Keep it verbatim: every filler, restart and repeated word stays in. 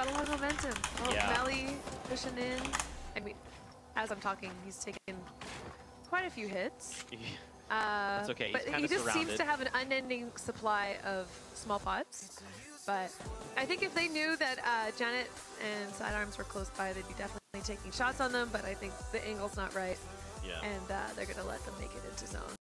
got a lot of momentum. Oh, yeah. Melly pushing in. I mean, as I'm talking, he's taken quite a few hits. Uh, That's okay. He's but kind he of just surrounded. seems to have an unending supply of small pots. But I think if they knew that uh, Janet and Sidearms were close by, they'd be definitely taking shots on them. But I think the angle's not right. Yeah. And uh, they're going to let them make it into zone.